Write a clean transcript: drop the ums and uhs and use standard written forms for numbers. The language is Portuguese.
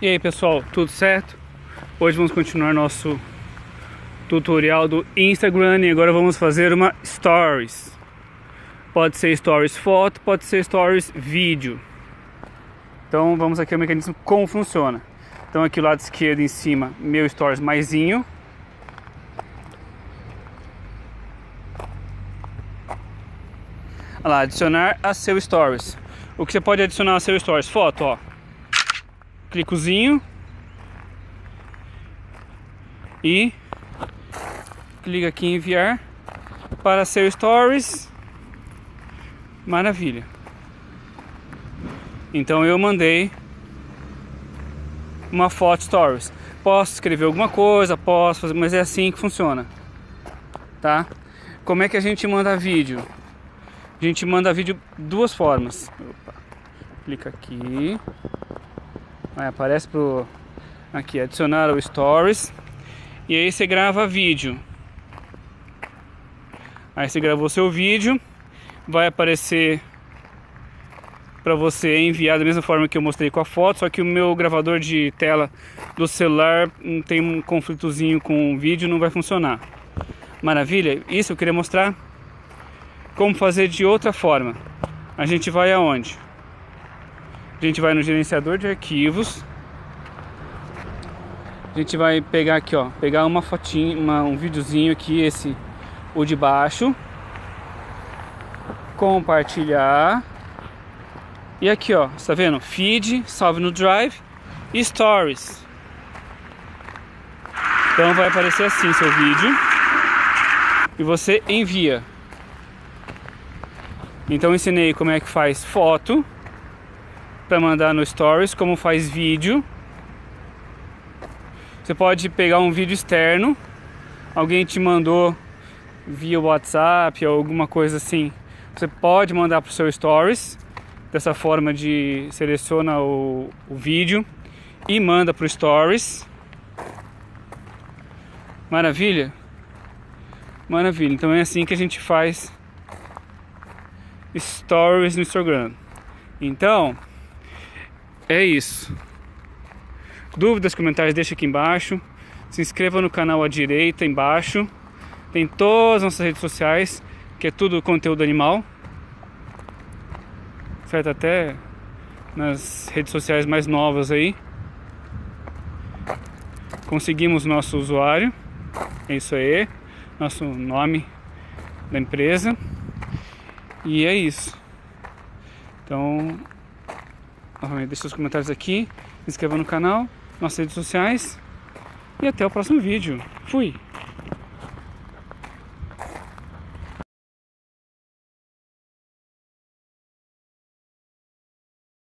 E aí pessoal, tudo certo? Hoje vamos continuar nosso tutorial do Instagram e agora vamos fazer uma Stories. Pode ser Stories foto, pode ser Stories vídeo. Então vamos aqui ao mecanismo como funciona. Então aqui do lado esquerdo em cima, meu Stories maisinho. Olha lá, adicionar a seu Stories. O que você pode adicionar a seu Stories? Foto, ó. Clicozinho e clica aqui em enviar para seu Stories. Maravilha. Então eu mandei uma foto Stories. Posso escrever alguma coisa, posso fazer, mas é assim que funciona, tá? Como é que a gente manda vídeo? A gente manda vídeo duas formas. Opa. Clica aqui. Aí aparece pro aqui adicionar o Stories e aí você grava vídeo. Aí você gravou seu vídeo, vai aparecer para você enviar da mesma forma que eu mostrei com a foto, só que o meu gravador de tela do celular tem um conflitozinho com o vídeo, não vai funcionar. Maravilha? Isso eu queria mostrar como fazer de outra forma. A gente vai aonde? A gente vai no gerenciador de arquivos. A gente vai pegar aqui, ó, pegar uma fotinha, um videozinho aqui, esse, o de baixo. Compartilhar. E aqui, ó, tá vendo? Feed, salve no Drive e Stories. Então vai aparecer assim seu vídeo e você envia. Então eu ensinei como é que faz foto para mandar no Stories, como faz vídeo. Você pode pegar um vídeo externo, alguém te mandou via WhatsApp ou alguma coisa assim, você pode mandar para o seu Stories. Dessa forma de seleciona o vídeo e manda para o Stories. Maravilha? Maravilha, então é assim que a gente faz Stories no Instagram. Então é isso. Dúvidas, comentários, deixa aqui embaixo. Se inscreva no canal à direita embaixo. Tem todas as nossas redes sociais, que é tudo conteúdo animal. Certo? Até nas redes sociais mais novas aí. Conseguimos nosso usuário. É isso aí. Nosso nome da empresa. E é isso. Então, novamente, deixe seus comentários aqui. Se inscreva no canal, nossas redes sociais. E até o próximo vídeo. Fui!